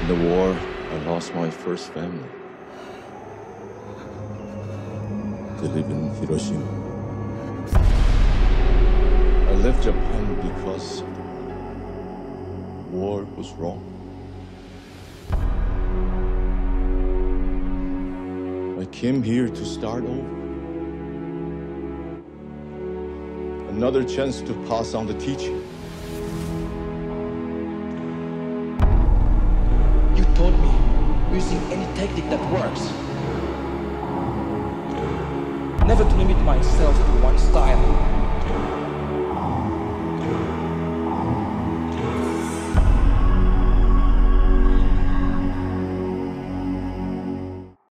the war, I lost my first family. They live in Hiroshima. I left Japan because war was wrong. I came here to start over. Another chance to pass on the teaching. You taught me using any technique that works. Never to limit myself to one style.